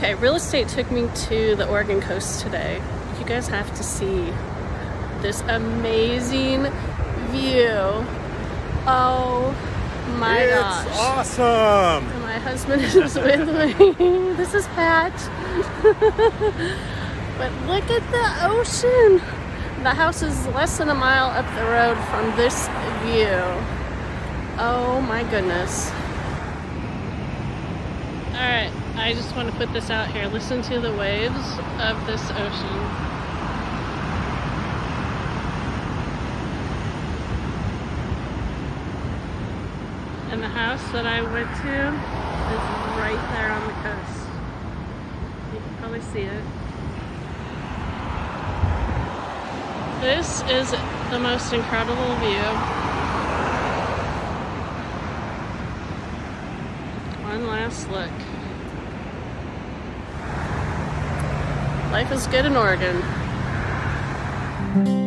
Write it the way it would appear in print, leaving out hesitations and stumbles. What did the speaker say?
Okay, real estate took me to the Oregon coast today. You guys have to see this amazing view. Oh my gosh. It's awesome. And my husband is with me. This is Pat. But look at the ocean. The house is less than a mile up the road from this view. Oh my goodness. Alright, I just want to put this out here. Listen to the waves of this ocean. And the house that I went to is right there on the coast. You can probably see it. This is the most incredible view. One last look. Life is good in Oregon.